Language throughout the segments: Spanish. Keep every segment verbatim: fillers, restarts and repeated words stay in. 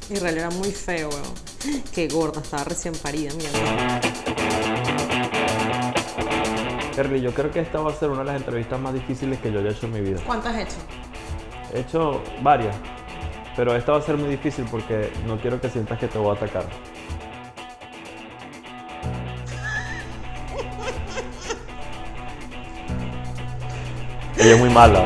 Israel era muy feo, weón. Qué gorda, estaba recién parida, mierda. Kerly, yo creo que esta va a ser una de las entrevistas más difíciles que yo haya hecho en mi vida. ¿Cuántas has hecho? He hecho varias, pero esta va a ser muy difícil porque no quiero que sientas que te voy a atacar. Ella es muy mala.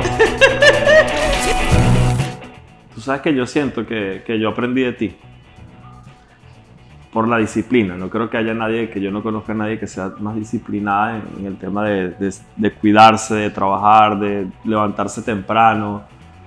Tú sabes que yo siento que, que yo aprendí de ti por la disciplina. No creo que haya nadie, que yo no conozca a nadie que sea más disciplinada en, en el tema de, de, de cuidarse, de trabajar, de levantarse temprano.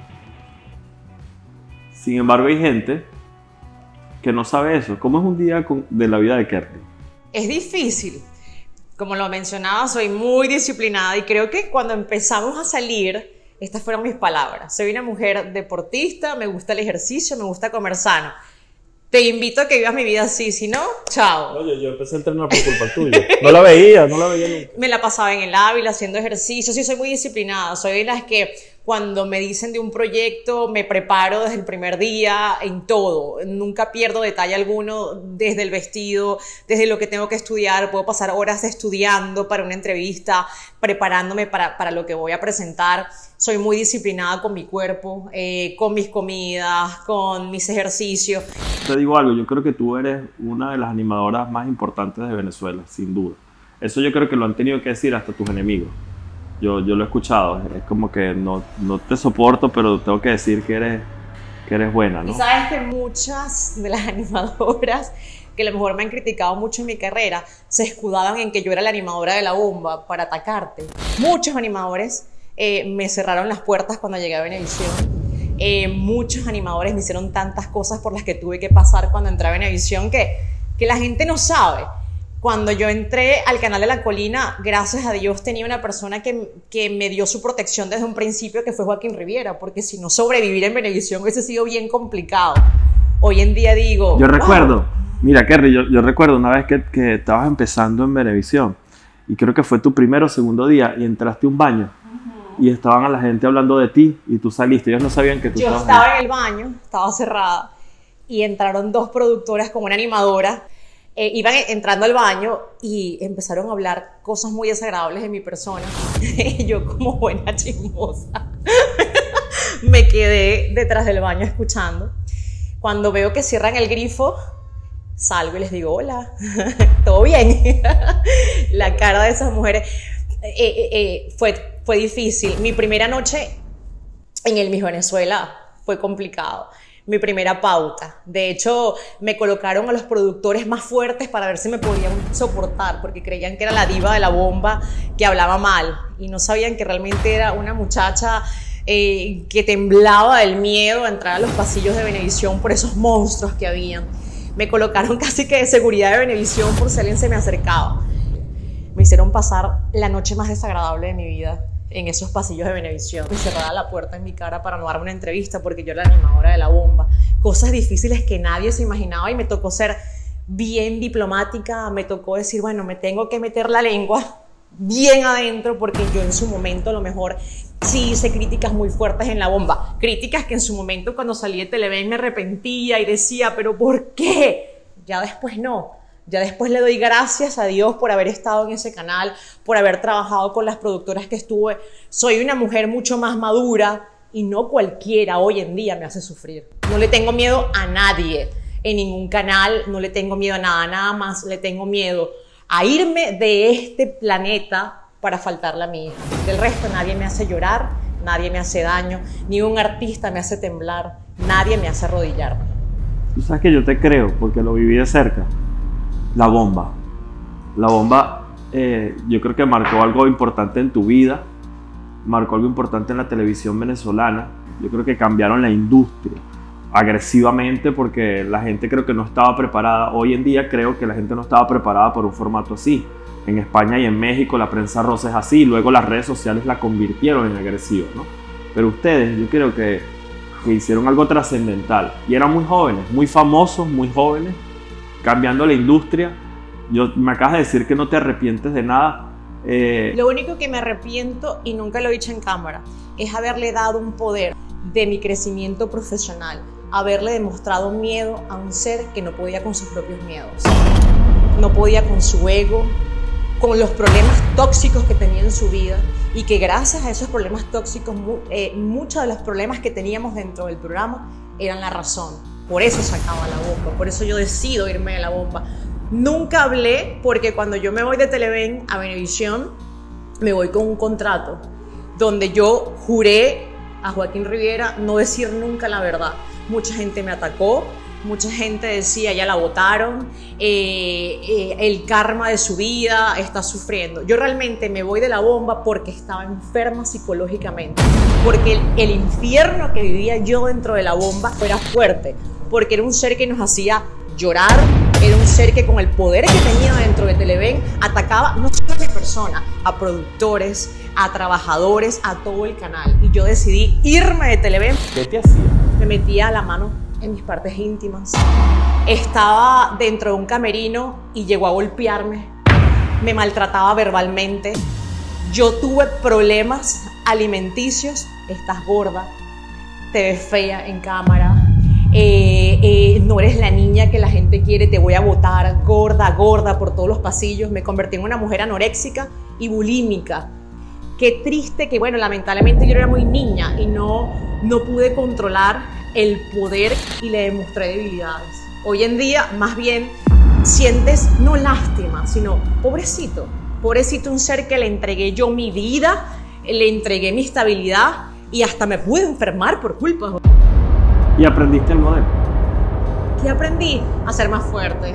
Sin embargo, hay gente que no sabe eso. ¿Cómo es un día con, de la vida de Kerly? Es difícil. Como lo mencionaba, soy muy disciplinada y creo que cuando empezamos a salir, estas fueron mis palabras. Soy una mujer deportista, me gusta el ejercicio, me gusta comer sano. Te invito a que vivas mi vida así, si no, chao. Oye, yo empecé a entrenar por culpa tuya. No la veía, no la veía nunca. Me la pasaba en el Ávila haciendo ejercicio. Sí, soy muy disciplinada. Soy de las que cuando me dicen de un proyecto me preparo desde el primer día en todo. Nunca pierdo detalle alguno, desde el vestido, desde lo que tengo que estudiar. Puedo pasar horas estudiando para una entrevista, preparándome para, para lo que voy a presentar. Soy muy disciplinada con mi cuerpo, eh, con mis comidas, con mis ejercicios. Te digo algo, yo creo que tú eres una de las animadoras más importantes de Venezuela, sin duda. Eso yo creo que lo han tenido que decir hasta tus enemigos. Yo, yo lo he escuchado, es como que no, no te soporto, pero tengo que decir que eres, que eres buena, ¿no? Y sabes que muchas de las animadoras que a lo mejor me han criticado mucho en mi carrera se escudaban en que yo era la animadora de la bomba para atacarte. Muchos animadores eh, me cerraron las puertas cuando llegué a Venevisión. Eh, muchos animadores me hicieron tantas cosas por las que tuve que pasar cuando entré a Venevisión que, que la gente no sabe. Cuando yo entré al canal de La Colina, gracias a Dios tenía una persona que, que me dio su protección desde un principio, que fue Joaquín Riviera, porque si no, sobrevivir en Venevisión hubiese sido bien complicado. Hoy en día digo... Yo recuerdo, oh. mira Kerly, yo, yo recuerdo una vez que, que estabas empezando en Venevisión y creo que fue tu primer o segundo día y entraste a un baño uh-huh. y estaban a la gente hablando de ti y tú saliste, ellos no sabían que tú yo estabas estaba ahí. En el baño, estaba cerrada y entraron dos productoras con una animadora. Eh, iban entrando al baño y empezaron a hablar cosas muy desagradables de mi persona. Yo, como buena chismosa, me quedé detrás del baño escuchando. Cuando veo que cierran el grifo, salgo y les digo, hola, ¿todo bien? La cara de esas mujeres eh, eh, eh, fue, fue difícil. Mi primera noche en el Miss Venezuela fue complicado. Mi primera pauta. De hecho, me colocaron a los productores más fuertes para ver si me podían soportar, porque creían que era la diva de la bomba que hablaba mal y no sabían que realmente era una muchacha eh, que temblaba del miedo a entrar a los pasillos de Venevisión por esos monstruos que habían. Me colocaron casi que de seguridad de Venevisión por si alguien se me acercaba. Me hicieron pasar la noche más desagradable de mi vida en esos pasillos de Venevisión. Me cerraba la puerta en mi cara para no darme una entrevista porque yo era la animadora de la bomba. Cosas difíciles que nadie se imaginaba y me tocó ser bien diplomática. Me tocó decir, bueno, me tengo que meter la lengua bien adentro porque yo en su momento a lo mejor sí hice críticas muy fuertes en la bomba. Críticas que en su momento cuando salí de Televen me arrepentía y decía, ¿pero por qué? Ya después no. Ya después le doy gracias a Dios por haber estado en ese canal, por haber trabajado con las productoras que estuve. Soy una mujer mucho más madura y no cualquiera hoy en día me hace sufrir. No le tengo miedo a nadie en ningún canal, no le tengo miedo a nada, nada más le tengo miedo a irme de este planeta para faltarle a mi hija. Del resto nadie me hace llorar, nadie me hace daño, ni un artista me hace temblar, nadie me hace arrodillarme. Tú sabes que yo te creo porque lo viví de cerca. La bomba. La bomba eh, yo creo que marcó algo importante en tu vida, marcó algo importante en la televisión venezolana. Yo creo que cambiaron la industria agresivamente porque la gente creo que no estaba preparada. Hoy en día creo que la gente no estaba preparada por un formato así. En España y en México la prensa rosa es así, luego las redes sociales la convirtieron en agresiva, ¿no? Pero ustedes, yo creo que, que hicieron algo trascendental y eran muy jóvenes, muy famosos, muy jóvenes, cambiando la industria. Yo, me acabas de decir que no te arrepientes de nada. Eh... Lo único que me arrepiento, y nunca lo he dicho en cámara, es haberle dado un poder de mi crecimiento profesional haberle demostrado miedo a un ser que no podía con sus propios miedos. No podía con su ego, con los problemas tóxicos que tenía en su vida, y que gracias a esos problemas tóxicos, eh, muchos de los problemas que teníamos dentro del programa eran la razón. Por eso sacaba la bomba, por eso yo decido irme de la bomba. Nunca hablé, porque cuando yo me voy de Televen a Venevisión, me voy con un contrato donde yo juré a Joaquín Rivera no decir nunca la verdad. Mucha gente me atacó, mucha gente decía ya la votaron, eh, eh, el karma de su vida está sufriendo. Yo realmente me voy de la bomba porque estaba enferma psicológicamente, porque el, el infierno que vivía yo dentro de la bomba era fuerte, porque era un ser que nos hacía llorar, era un ser que con el poder que tenía dentro de Televen atacaba no solo a mi persona, a productores, a trabajadores, a todo el canal. Y yo decidí irme de Televen. ¿Qué te hacía? Me metía la mano en mis partes íntimas. Estaba dentro de un camerino y llegó a golpearme. Me maltrataba verbalmente. Yo tuve problemas alimenticios. Estás gorda, te ves fea en cámara. Eh, eh, no eres la niña que la gente quiere, te voy a botar, gorda, gorda por todos los pasillos. Me convertí en una mujer anoréxica y bulímica. Qué triste que, bueno, lamentablemente yo era muy niña y no, no pude controlar el poder y le demostré debilidades. Hoy en día, más bien, sientes no lástima, sino pobrecito. Pobrecito, un ser que le entregué yo mi vida, le entregué mi estabilidad y hasta me pude enfermar por culpa. ¿Y aprendiste algo de él? ¿Qué aprendí? A ser más fuerte.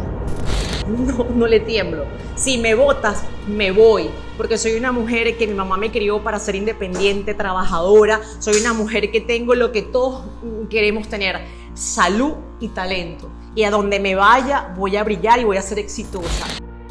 No, no le tiemblo. Si me botas, me voy. Porque soy una mujer que mi mamá me crió para ser independiente, trabajadora. Soy una mujer que tengo lo que todos queremos tener: salud y talento. Y a donde me vaya, voy a brillar y voy a ser exitosa.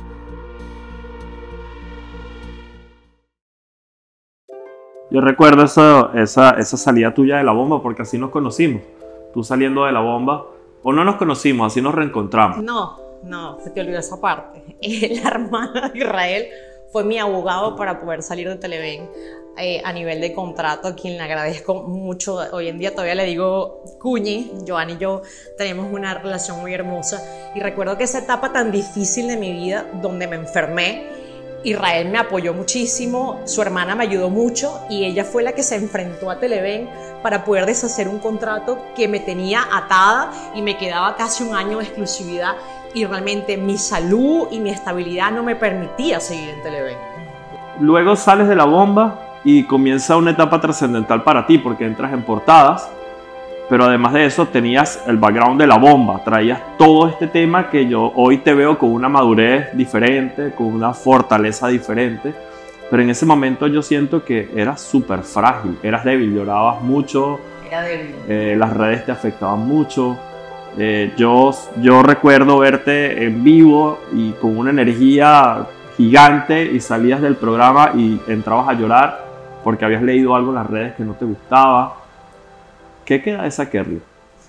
Yo recuerdo esa, esa, esa salida tuya de la bomba, porque así nos conocimos. Tú saliendo de la bomba, o no nos conocimos, así nos reencontramos. No, no, se te olvidó esa parte. La hermana de Israel fue mi abogado para poder salir de Televen eh, a nivel de contrato, a quien le agradezco mucho. Hoy en día todavía le digo Cuñi. Joan y yo tenemos una relación muy hermosa. Y recuerdo que esa etapa tan difícil de mi vida, donde me enfermé, Israel me apoyó muchísimo, su hermana me ayudó mucho y ella fue la que se enfrentó a Televen para poder deshacer un contrato que me tenía atada y me quedaba casi un año de exclusividad, y realmente mi salud y mi estabilidad no me permitía seguir en Televen. Luego sales de la bomba y comienza una etapa trascendental para ti, porque entras en portadas, pero además de eso tenías el background de la bomba, traías todo este tema que yo hoy te veo con una madurez diferente, con una fortaleza diferente, pero en ese momento yo siento que eras súper frágil, eras débil, llorabas mucho, Era débil. Eh, las redes te afectaban mucho. Eh, yo, yo recuerdo verte en vivo y con una energía gigante, y salías del programa y entrabas a llorar porque habías leído algo en las redes que no te gustaba. ¿Qué queda de esa Kerly?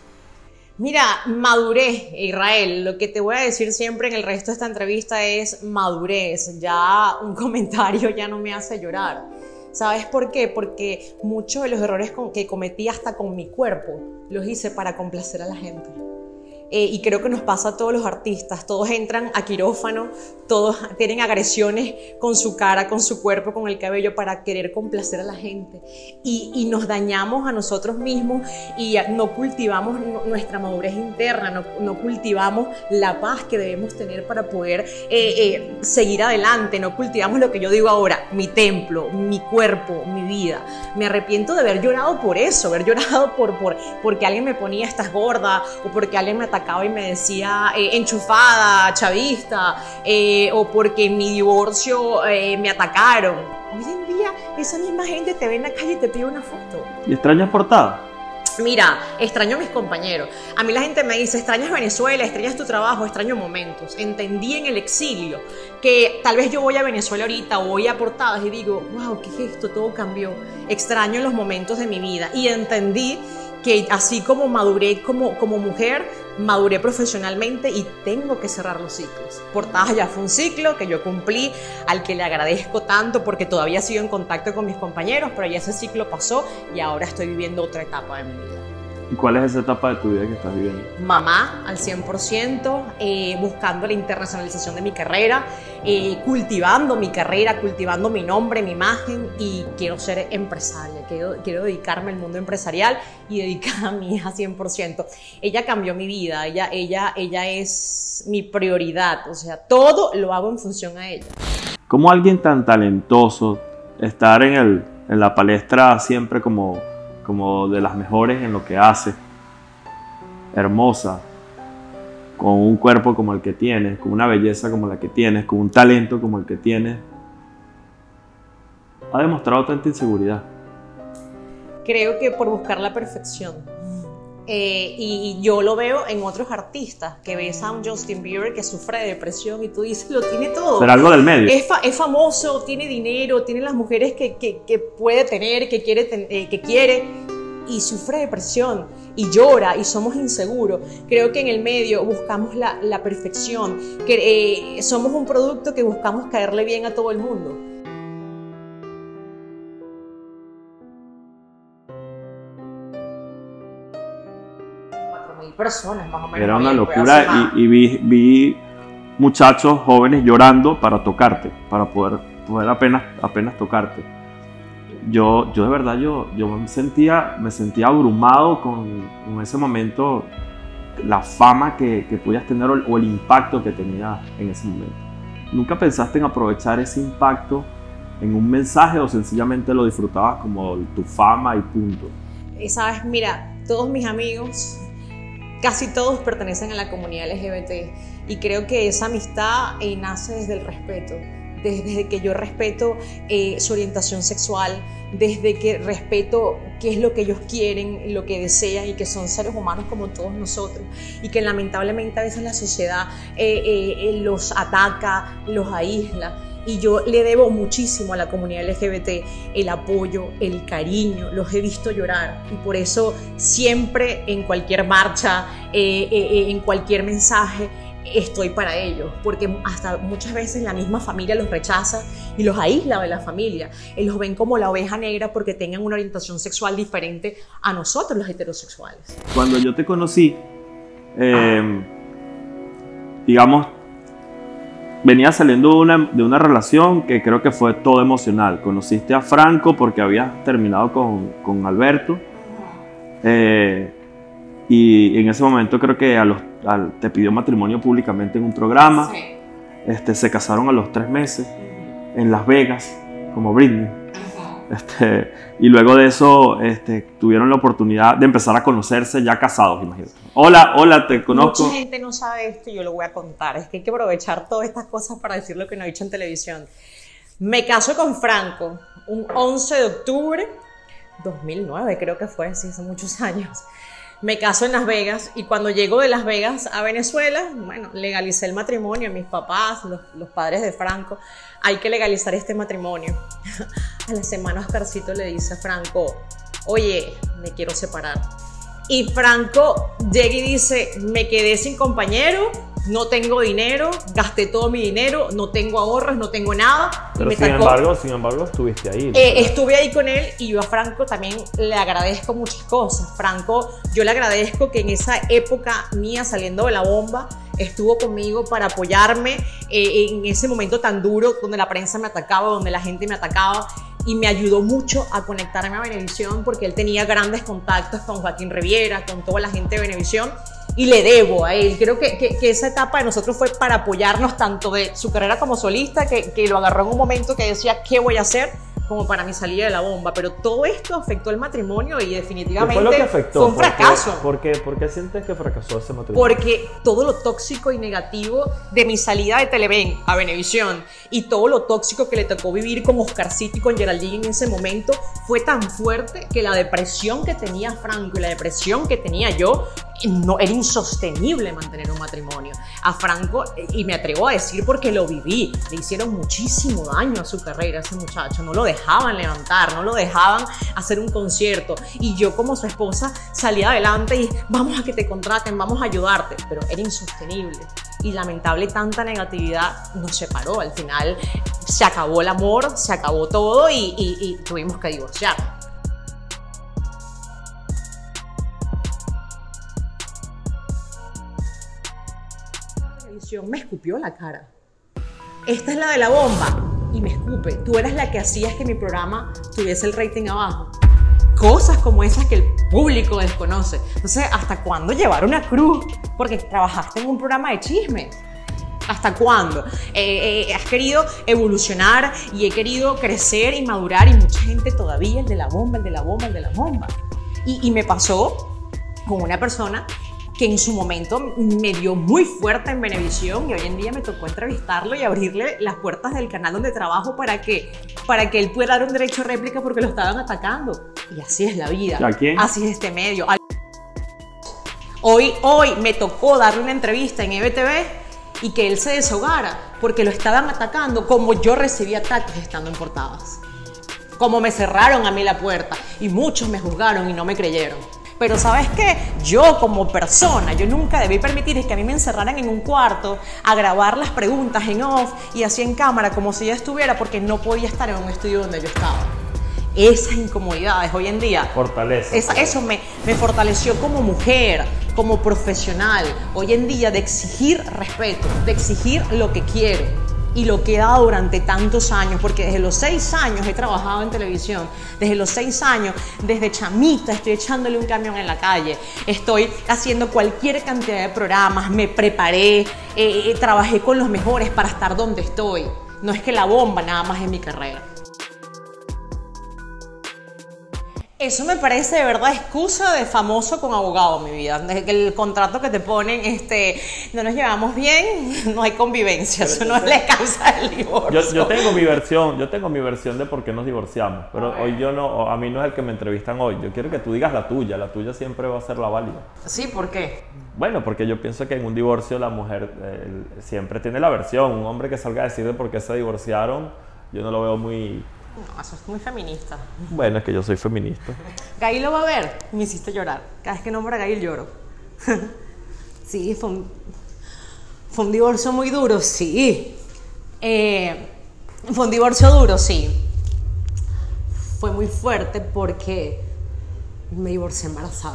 Mira, madurez, Israel. Lo que te voy a decir siempre en el resto de esta entrevista es madurez. Ya un comentario ya no me hace llorar. ¿Sabes por qué? Porque muchos de los errores que cometí hasta con mi cuerpo los hice para complacer a la gente. Eh, y creo que nos pasa a todos los artistas. Todos entran a quirófano, todos tienen agresiones con su cara, con su cuerpo, con el cabello, para querer complacer a la gente. Y, y nos dañamos a nosotros mismos y no cultivamos nuestra madurez interna, no, no cultivamos la paz que debemos tener para poder eh, eh, seguir adelante. No cultivamos lo que yo digo ahora: mi templo, mi cuerpo, mi vida. Me arrepiento de haber llorado por eso, haber llorado por, por, porque alguien me ponía "estás gorda", o porque alguien me atacaba y me decía eh, enchufada, chavista, eh, o porque en mi divorcio eh, me atacaron. Hoy en día esa misma gente te ve en la calle y te pide una foto. ¿Y extrañas portada? Mira, extraño a mis compañeros. A mí la gente me dice: extrañas Venezuela, extrañas tu trabajo, extraño momentos. Entendí en el exilio que tal vez yo voy a Venezuela ahorita o voy a portadas y digo: wow, ¿qué es esto? Todo cambió. Extraño los momentos de mi vida, y entendí que así como maduré como, como mujer, maduré profesionalmente y tengo que cerrar los ciclos. Portadas ya fue un ciclo que yo cumplí, al que le agradezco tanto porque todavía sigo en contacto con mis compañeros, pero ya ese ciclo pasó y ahora estoy viviendo otra etapa de mi vida. ¿Y cuál es esa etapa de tu vida que estás viviendo? Mamá al cien por ciento, eh, buscando la internacionalización de mi carrera, eh, cultivando mi carrera, cultivando mi nombre, mi imagen, y quiero ser empresaria, quiero, quiero dedicarme al mundo empresarial y dedicar a mi hija cien por ciento. Ella cambió mi vida, ella, ella, ella es mi prioridad, o sea, todo lo hago en función a ella. ¿Cómo alguien tan talentoso, estar en, el, en la palestra siempre como, como de las mejores en lo que hace, hermosa, con un cuerpo como el que tienes, con una belleza como la que tienes, con un talento como el que tienes, ha demostrado tanta inseguridad? Creo que por buscar la perfección. Eh, y, y yo lo veo en otros artistas, que ves a un Justin Bieber que sufre de depresión y tú dices, lo tiene todo. Pero algo del medio. Es, fa es famoso, tiene dinero, tiene las mujeres que, que, que puede tener, que quiere, ten eh, que quiere, y sufre de depresión y llora y somos inseguros. Creo que en el medio buscamos la, la perfección, que eh, somos un producto que buscamos caerle bien a todo el mundo. Personas más o menos. Era una locura y, y vi, vi muchachos jóvenes llorando para tocarte, para poder, poder apenas, apenas tocarte. Yo, yo de verdad, yo, yo me, sentía, me sentía abrumado con, con ese momento, la fama que, que podías tener o el, o el impacto que tenía en ese momento. ¿Nunca pensaste en aprovechar ese impacto en un mensaje o sencillamente lo disfrutabas como tu fama y punto? Sabes, mira, todos mis amigos, casi todos pertenecen a la comunidad L G B T y creo que esa amistad eh, nace desde el respeto, desde que yo respeto eh, su orientación sexual, desde que respeto qué es lo que ellos quieren, lo que desean y que son seres humanos como todos nosotros y que lamentablemente a veces la sociedad eh, eh, los ataca, los aísla. Y yo le debo muchísimo a la comunidad L G B T, el apoyo, el cariño, los he visto llorar y por eso siempre en cualquier marcha, eh, eh, en cualquier mensaje, estoy para ellos, porque hasta muchas veces la misma familia los rechaza y los aísla de la familia, y los ven como la oveja negra porque tengan una orientación sexual diferente a nosotros los heterosexuales. Cuando yo te conocí, eh, digamos, venía saliendo de una, de una relación que creo que fue todo emocional. Conociste a Franco porque habías terminado con, con Alberto. Eh, y en ese momento creo que a los, al, te pidió matrimonio públicamente en un programa. Sí. Este, se casaron a los tres meses en Las Vegas, como Britney. Este, y luego de eso este, tuvieron la oportunidad de empezar a conocerse ya casados, imagínate. Hola, hola, te conozco. Mucha gente no sabe esto y yo lo voy a contar. Es que hay que aprovechar todas estas cosas para decir lo que no he dicho en televisión. Me caso con Franco un once de octubre dos mil nueve, creo que fue, sí, hace muchos años. Me caso en Las Vegas y cuando llego de Las Vegas a Venezuela, bueno, legalicé el matrimonio. Mis papás, los, los padres de Franco, hay que legalizar este matrimonio. A la semana Oscarcito le dice a Franco, oye, me quiero separar. Y Franco llega y dice, me quedé sin compañero, no tengo dinero, gasté todo mi dinero, no tengo ahorros, no tengo nada. Pero y me sin, tacó, embargo, sin embargo, estuviste ahí. eh, estuve ahí con él y yo a Franco también le agradezco muchas cosas. Franco, yo le agradezco que en esa época mía saliendo de la bomba, estuvo conmigo para apoyarme eh, en ese momento tan duro donde la prensa me atacaba, donde la gente me atacaba. Y me ayudó mucho a conectarme a Venevisión porque él tenía grandes contactos con Joaquín Riviera, con toda la gente de Venevisión, y le debo a él. Creo que, que, que esa etapa de nosotros fue para apoyarnos tanto de su carrera como solista, que, que lo agarró en un momento que decía, ¿qué voy a hacer? Como para mi salida de la bomba. Pero todo esto afectó el matrimonio y definitivamente ¿Qué fue lo que afectó? fue un fracaso. ¿Por qué, por qué sientes que fracasó ese matrimonio? Porque todo lo tóxico y negativo de mi salida de Televen a Venevisión y todo lo tóxico que le tocó vivir con Oscarcito y con Geraldine en ese momento fue tan fuerte que la depresión que tenía Franco y la depresión que tenía yo, no, era insostenible mantener un matrimonio. A Franco, y me atrevo a decir porque lo viví, le hicieron muchísimo daño a su carrera a ese muchacho, no lo dejaban levantar, no lo dejaban hacer un concierto, y yo como su esposa salía adelante y vamos a que te contraten, vamos a ayudarte, pero era insostenible. Y lamentable tanta negatividad nos separó. Al final se acabó el amor, se acabó todo y, y, y tuvimos que divorciar. televisión me escupió la cara. Esta es la de la bomba y me escupe. Tú eras la que hacías que mi programa tuviese el rating abajo. Cosas como esas que el público desconoce. Entonces, ¿hasta cuándo llevar una cruz? Porque trabajaste en un programa de chismes. ¿Hasta cuándo? Eh, eh, has querido evolucionar y he querido crecer y madurar y mucha gente todavía, el de la bomba, el de la bomba, el de la bomba. Y, y me pasó con una persona que en su momento me dio muy fuerte en Venevisión y hoy en día me tocó entrevistarlo y abrirle las puertas del canal donde trabajo para que, para que él pueda dar un derecho a réplica porque lo estaban atacando. Y así es la vida. ¿A quién? Así es este medio. Hoy, hoy me tocó darle una entrevista en E B T V y que él se desahogara porque lo estaban atacando como yo recibí ataques estando en portadas. Como me cerraron a mí la puerta y muchos me juzgaron y no me creyeron. Pero ¿sabes qué? Yo como persona, yo nunca debí permitir que a mí me encerraran en un cuarto a grabar las preguntas en off y así en cámara como si yo estuviera porque no podía estar en un estudio donde yo estaba. Esas incomodidades hoy en día. Fortaleza. Esa, eso me, me fortaleció como mujer, como profesional. Hoy en día de exigir respeto, de exigir lo que quiero. Y lo que he dado durante tantos años, porque desde los seis años he trabajado en televisión, desde los seis años, desde chamita estoy echándole un camión en la calle, estoy haciendo cualquier cantidad de programas, me preparé, eh, eh, trabajé con los mejores para estar donde estoy. No es que la bomba nada más es mi carrera. Eso me parece de verdad excusa de famoso con abogado, mi vida. Desde que el contrato que te ponen, este, no nos llevamos bien, no hay convivencia, eso no es la causa del divorcio. Yo, yo tengo mi versión, yo tengo mi versión de por qué nos divorciamos, pero hoy yo no, a mí no es el que me entrevistan hoy. Yo quiero que tú digas la tuya, la tuya siempre va a ser la válida. Sí, ¿por qué? Bueno, porque yo pienso que en un divorcio la mujer eh, siempre tiene la versión. Un hombre que salga a decir de por qué se divorciaron, yo no lo veo muy... No, eso es muy feminista. Bueno, es que yo soy feminista. Gail lo va a ver, me hiciste llorar. Cada vez que nombra a Gail lloro. Sí, fue un, fue un divorcio muy duro, sí. Eh, fue un divorcio duro, sí. Fue muy fuerte porque me divorcié embarazada.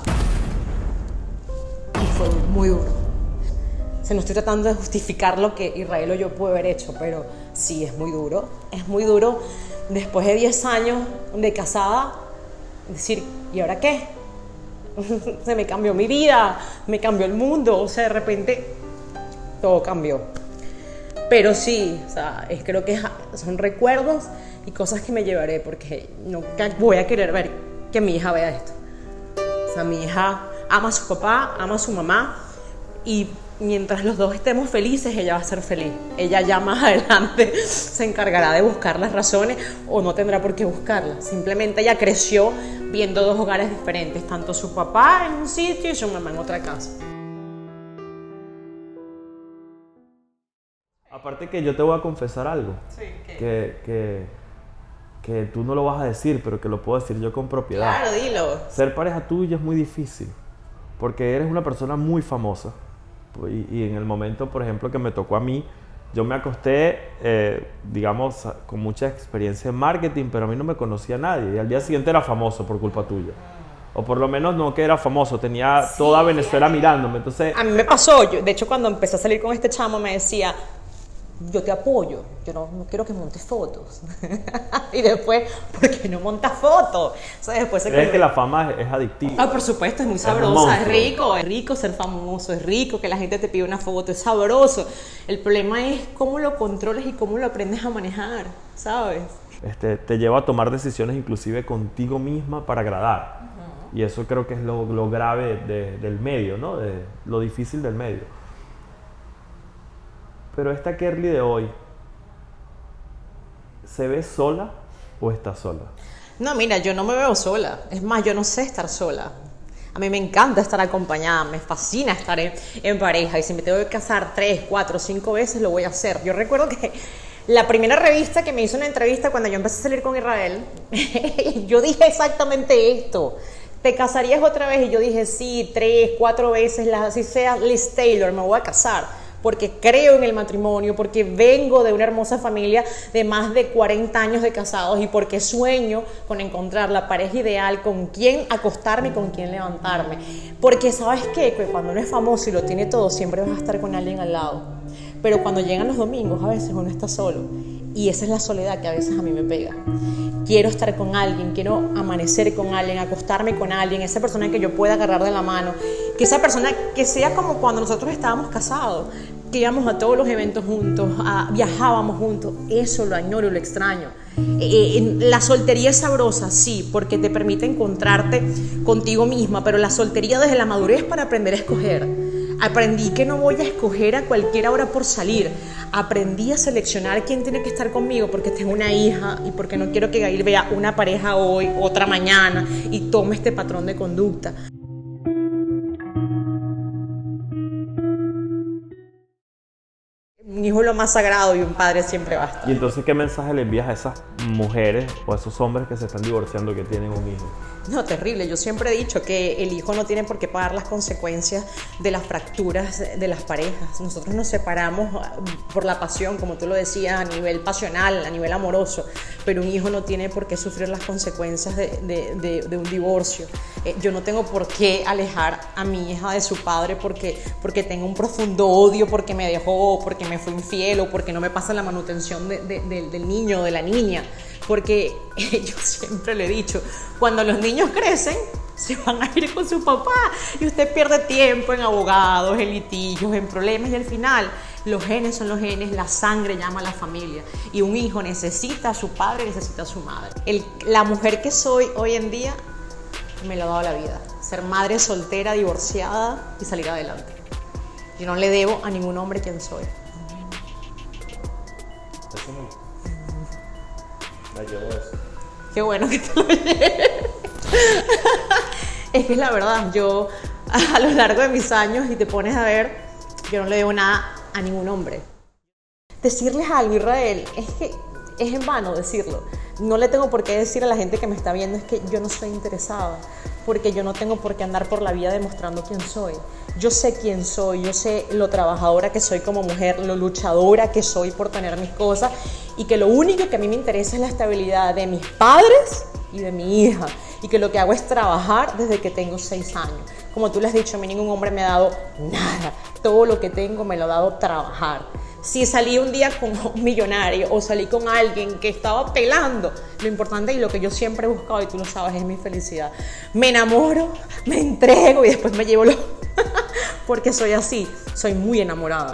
Y fue muy duro. O sea, no estoy tratando de justificar lo que Israel o yo pude haber hecho, pero sí, es muy duro. Es muy duro. Después de diez años de casada, decir, ¿y ahora qué? Se me cambió mi vida, me cambió el mundo, o sea, de repente todo cambió. Pero sí, o sea, es, creo que son recuerdos y cosas que me llevaré porque nunca voy a querer ver que mi hija vea esto. O sea, mi hija ama a su papá, ama a su mamá y mientras los dos estemos felices, ella va a ser feliz. Ella ya más adelante se encargará de buscar las razones o no tendrá por qué buscarlas. Simplemente ella creció viendo dos hogares diferentes, tanto su papá en un sitio y su mamá en otra casa. Aparte que yo te voy a confesar algo. Sí, ¿qué? Que, que, que tú no lo vas a decir, pero que lo puedo decir yo con propiedad. Claro, dilo. Ser pareja tuya es muy difícil, porque eres una persona muy famosa. Y, y en el momento, por ejemplo, que me tocó a mí, yo me acosté, eh, digamos, con mucha experiencia en marketing, pero a mí no me conocía nadie. Y al día siguiente era famoso por culpa tuya. O por lo menos no que era famoso, tenía sí, toda Venezuela mirándome. Entonces, a mí me pasó, yo, de hecho cuando empecé a salir con este chamo me decía, yo te apoyo, yo no, no quiero que montes fotos. Y después, ¿por qué no montas fotos? O sea, después se ¿crees que la fama es, es adictiva? Ah, por supuesto, es muy sabrosa, es, es rico, es rico ser famoso, es rico que la gente te pida una foto, es sabroso. El problema es cómo lo controlas y cómo lo aprendes a manejar, ¿sabes? Este, te lleva a tomar decisiones inclusive contigo misma para agradar. Uh-huh. Y eso creo que es lo, lo grave de, del medio, ¿no? De, lo difícil del medio. Pero esta Kerly de hoy, ¿se ve sola o está sola? No, mira, yo no me veo sola. Es más, yo no sé estar sola. A mí me encanta estar acompañada, me fascina estar en, en pareja. Y si me tengo que casar tres, cuatro, cinco veces, lo voy a hacer. Yo recuerdo que la primera revista que me hizo una entrevista cuando yo empecé a salir con Israel, yo dije exactamente esto. ¿Te casarías otra vez? Y yo dije, sí, tres, cuatro veces, así sea Liz Taylor, me voy a casar. porque creo en el matrimonio, porque vengo de una hermosa familia de más de cuarenta años de casados y porque sueño con encontrar la pareja ideal con quien acostarme y con quien levantarme. Porque ¿sabes qué? Que cuando uno es famoso y lo tiene todo, siempre vas a estar con alguien al lado. Pero cuando llegan los domingos, a veces uno está solo. Y esa es la soledad que a veces a mí me pega. Quiero estar con alguien, quiero amanecer con alguien, acostarme con alguien, esa persona que yo pueda agarrar de la mano, que esa persona que sea como cuando nosotros estábamos casados, que íbamos a todos los eventos juntos, a, viajábamos juntos. Eso lo añoro, lo extraño. Eh, la soltería es sabrosa, sí, porque te permite encontrarte contigo misma, pero la soltería desde la madurez para aprender a escoger. Aprendí que no voy a escoger a cualquier hora por salir. Aprendí a seleccionar quién tiene que estar conmigo porque tengo una hija y porque no quiero que Gail vea una pareja hoy, otra mañana y tome este patrón de conducta. Un hijo es lo más sagrado y un padre siempre basta. Y entonces, ¿qué mensaje le envías a esas mujeres o a esos hombres que se están divorciando que tienen un hijo? No, terrible. Yo siempre he dicho que el hijo no tiene por qué pagar las consecuencias de las fracturas de las parejas. Nosotros nos separamos por la pasión, como tú lo decías, a nivel pasional, a nivel amoroso, pero un hijo no tiene por qué sufrir las consecuencias de, de, de, de un divorcio. Eh, yo no tengo por qué alejar a mi hija de su padre porque, porque tengo un profundo odio, porque me dejó, porque me fue infiel o porque no me pasa la manutención de, de, de, del niño o de la niña. Porque eh, yo siempre le he dicho, cuando los niños crecen, se van a ir con su papá y usted pierde tiempo en abogados, en litigios, en problemas y al final los genes son los genes, la sangre llama a la familia y un hijo necesita a su padre, necesita a su madre. El, la mujer que soy hoy en día me lo ha dado la vida, ser madre soltera, divorciada y salir adelante. Yo no le debo a ningún hombre quien soy. Eso no. Me llevo eso. Qué bueno que te lo lleves. Es que es la verdad, yo a lo largo de mis años, y te pones a ver, yo no le debo nada a ningún hombre. Decirles algo, Israel, es que es en vano decirlo. No le tengo por qué decir a la gente que me está viendo, es que yo no estoy interesada, porque yo no tengo por qué andar por la vida demostrando quién soy. Yo sé quién soy, yo sé lo trabajadora que soy como mujer, lo luchadora que soy por tener mis cosas y que lo único que a mí me interesa es la estabilidad de mis padres y de mi hija y que lo que hago es trabajar desde que tengo seis años. Como tú le has dicho, a mí ningún hombre me ha dado nada, todo lo que tengo me lo ha dado trabajar. Si salí un día con un millonario o salí con alguien que estaba pelando, lo importante y lo que yo siempre he buscado, y tú lo sabes, es mi felicidad. Me enamoro, me entrego y después me llevo lo... porque soy así, soy muy enamorada.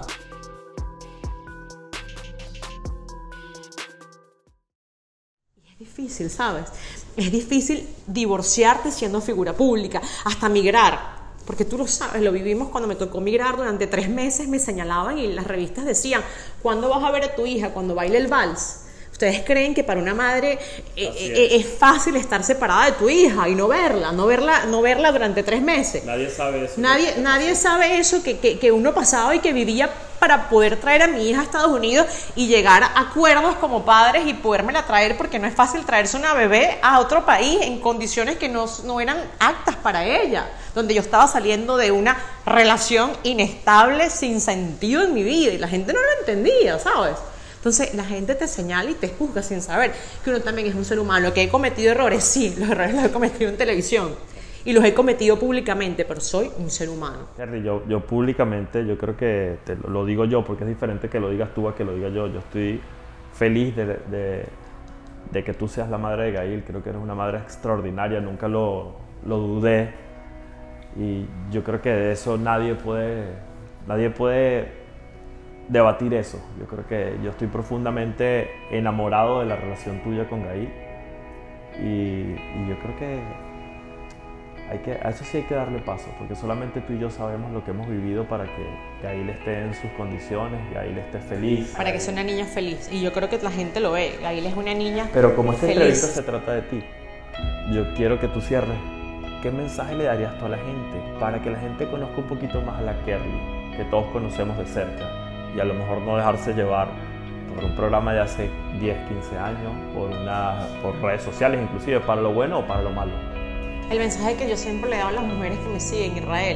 Y es difícil, ¿sabes? Es difícil divorciarte siendo figura pública, hasta migrar. Porque tú lo sabes, lo vivimos cuando me tocó migrar durante tres meses, me señalaban y las revistas decían, ¿cuándo vas a ver a tu hija? ¿Cuando baile el vals? ¿Ustedes creen que para una madre eh, eh, es fácil estar separada de tu hija y no verla, no verla, no verla durante tres meses? Nadie sabe eso. Nadie, nadie sabe eso que, que, que uno pasaba y que vivía para poder traer a mi hija a Estados Unidos y llegar a acuerdos como padres y podérmela traer, porque no es fácil traerse una bebé a otro país en condiciones que no, no eran aptas para ella, donde yo estaba saliendo de una relación inestable, sin sentido en mi vida y la gente no lo entendía, ¿sabes? Entonces la gente te señala y te juzga sin saber que uno también es un ser humano, que he cometido errores, sí, los errores los he cometido en televisión y los he cometido públicamente, pero soy un ser humano. Terry, yo, yo públicamente, yo creo que te lo, lo digo yo, porque es diferente que lo digas tú a que lo diga yo. Yo estoy feliz de, de, de que tú seas la madre de Gail, creo que eres una madre extraordinaria, nunca lo, lo dudé y yo creo que de eso nadie puede, nadie puede debatir eso. Yo creo que yo estoy profundamente enamorado de la relación tuya con Gail y, y yo creo que Hay que, a eso sí hay que darle paso, porque solamente tú y yo sabemos lo que hemos vivido para que Gail esté en sus condiciones, Gail esté feliz. Para que sea una niña feliz, y yo creo que la gente lo ve, Gail es una niña feliz. Pero como esta entrevista se trata de ti, yo quiero que tú cierres. ¿Qué mensaje le darías tú a la gente para que la gente conozca un poquito más a la Kerly, que todos conocemos de cerca, y a lo mejor no dejarse llevar por un programa de hace diez, quince años, por, una, por redes sociales inclusive, para lo bueno o para lo malo? El mensaje que yo siempre le he dado a las mujeres que me siguen, Israel,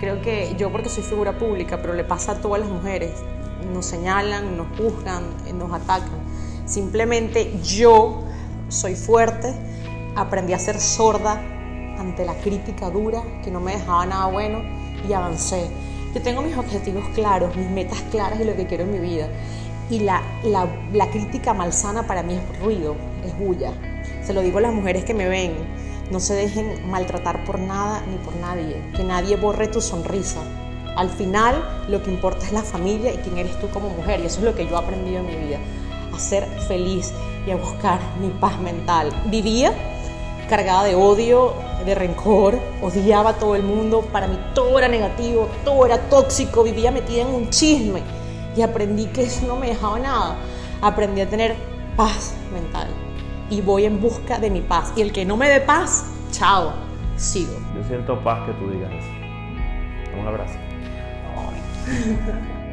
creo que yo porque soy figura pública, pero le pasa a todas las mujeres. Nos señalan, nos juzgan, nos atacan. Simplemente yo soy fuerte, aprendí a ser sorda ante la crítica dura que no me dejaba nada bueno y avancé. Yo tengo mis objetivos claros, mis metas claras y lo que quiero en mi vida. Y la, la, la crítica malsana para mí es ruido, es bulla. Se lo digo a las mujeres que me ven, no se dejen maltratar por nada ni por nadie, que nadie borre tu sonrisa. Al final lo que importa es la familia y quién eres tú como mujer, y eso es lo que yo he aprendido en mi vida, a ser feliz y a buscar mi paz mental. Vivía cargada de odio, de rencor, odiaba a todo el mundo, para mí todo era negativo, todo era tóxico, vivía metida en un chisme y aprendí que eso no me dejaba nada. Aprendí a tener paz mental y voy en busca de mi paz, y el que no me dé paz, chao, sigo. Yo siento paz que tú digas eso. Un abrazo. Ay.